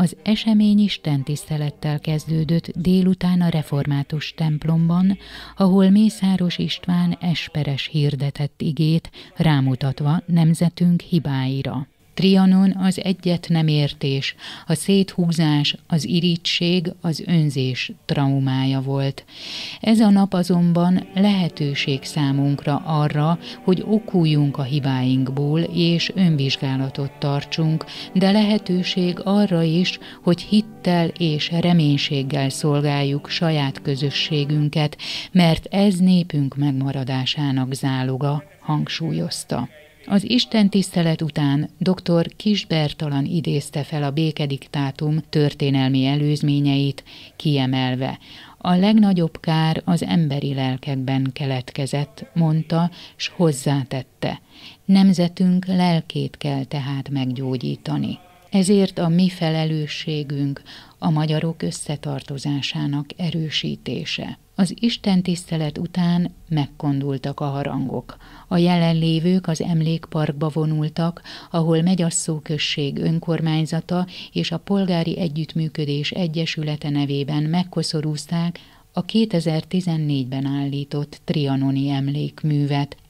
Az esemény istentisztelettel kezdődött délután a református templomban, ahol Mészáros István esperes hirdetett igét, rámutatva nemzetünk hibáira. Trianon az egyet nem értés, a széthúzás, az irigység, az önzés traumája volt. Ez a nap azonban lehetőség számunkra arra, hogy okuljunk a hibáinkból és önvizsgálatot tartsunk, de lehetőség arra is, hogy hittel és reménységgel szolgáljuk saját közösségünket, mert ez népünk megmaradásának záloga, hangsúlyozta. Az istentisztelet után dr. Kiss Bertalan idézte fel a békediktátum történelmi előzményeit, kiemelve: a legnagyobb kár az emberi lelkekben keletkezett, mondta, s hozzátette: nemzetünk lelkét kell tehát meggyógyítani. Ezért a mi felelősségünk a magyarok összetartozásának erősítése. Az istentisztelet után megkondultak a harangok. A jelenlévők az emlékparkba vonultak, ahol Megyasszó község önkormányzata és a Polgári Együttműködés Egyesülete nevében megkoszorúzták a 2014-ben állított trianoni emlékművet,